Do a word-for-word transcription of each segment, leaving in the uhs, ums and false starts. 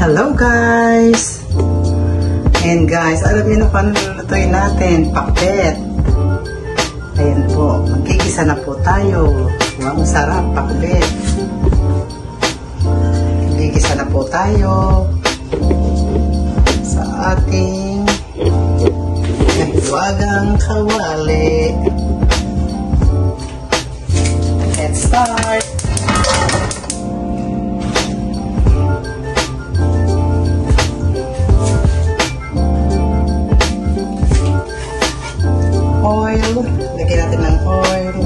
Hello guys! And guys, alam niyo na paano lulutuin natin, pakbet. Ayan po, magkikisa na po tayo. Wow, sarap, pakbet. Magkikisa na po tayo sa ating nagwagang kawali. Let's start! Oil, lagyan natin ng oil.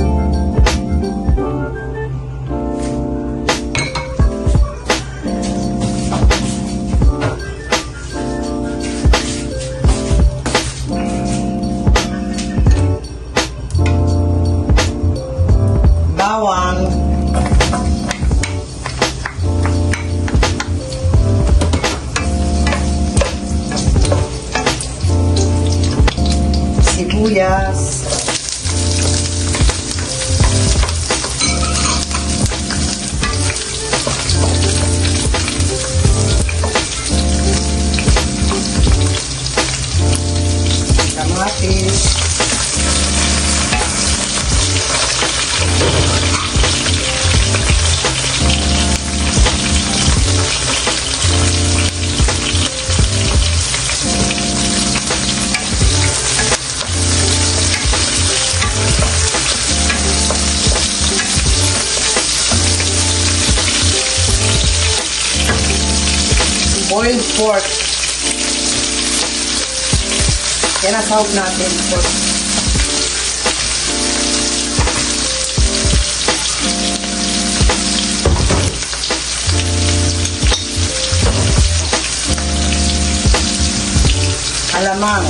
Bawang. Sibuyas. Kamatis. Boiled pork. Yan ang sahog natin. Pork. Alamang.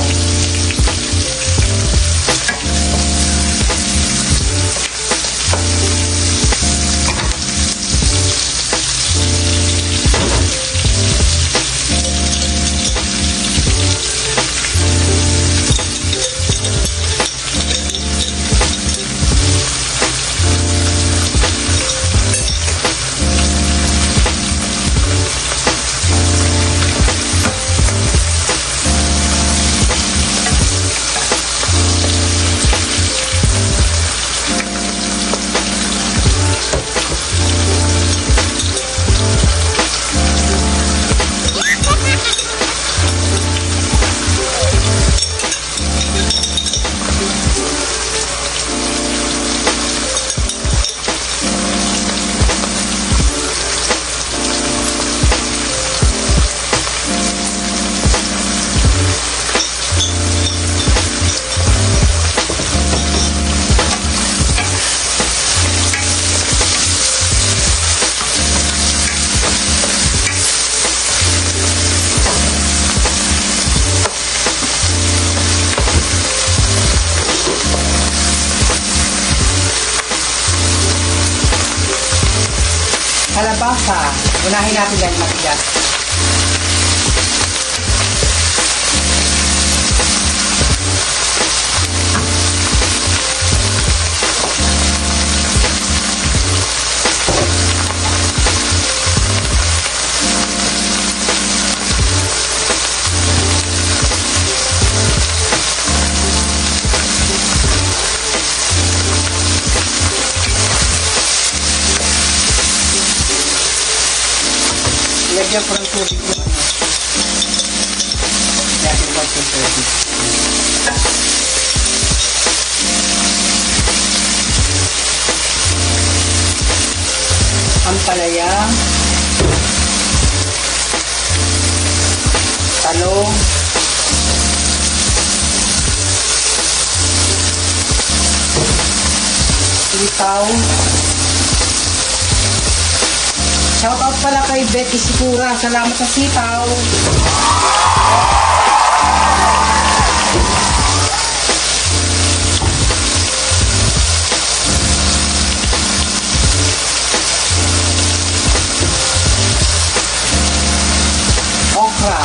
Kalabasa, unahin natin dahil matigas. Lagyan ko ng tubig mo. Lagyan ko ng tubig. Ampalaya. Talong. Sitaw. Shout out pala kay Betty Sikura. Salamat sa sitaw. Okra.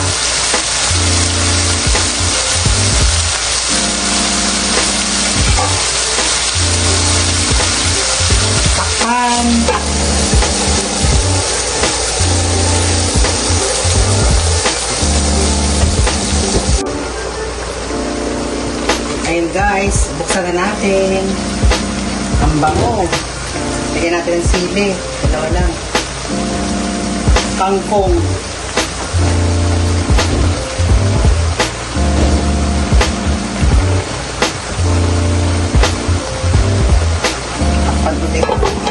Takpan. guys, buksan na natin. Ang bango. Lagyan natin ng sili. Dalawa lang. Kangkong. Takpan ulit.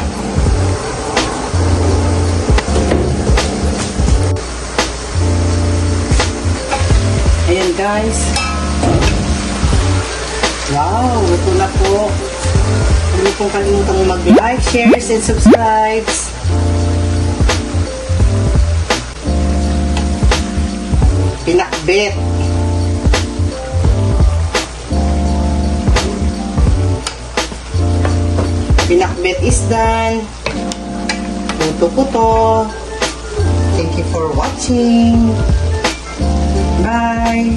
Ayan guys. Wow, ito na po. Huwag niyo pong kalimutang mag-like, share, and subscribe. Pinakbet. Pinakbet is done. Puto-puto. Thank you for watching. Bye.